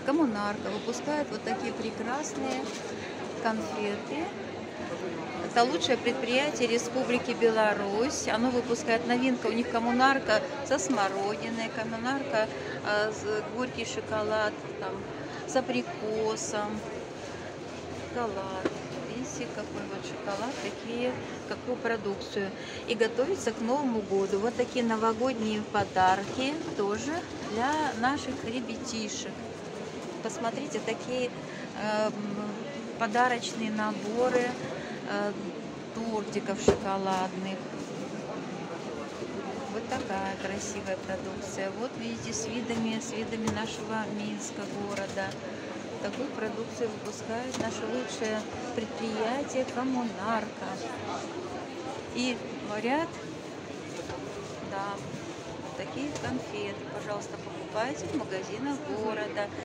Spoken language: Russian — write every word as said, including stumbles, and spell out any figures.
Коммунарка выпускает вот такие прекрасные конфеты. Это лучшее предприятие Республики Беларусь. Оно выпускает новинка. У них коммунарка со смородиной, коммунарка э, с горький шоколад там, с абрикосом, шоколад. Видите, какой вот шоколад, такие, какую продукцию. И готовится к Новому году. Вот такие новогодние подарки тоже для наших ребятишек. Посмотрите, такие э, подарочные наборы э, тортиков шоколадных. Вот такая красивая продукция. Вот видите, с видами, с видами нашего Минска города. Такую продукцию выпускает наше лучшее предприятие «Коммунарка». И говорят, да, такие конфеты, пожалуйста, покупайте в магазинах города.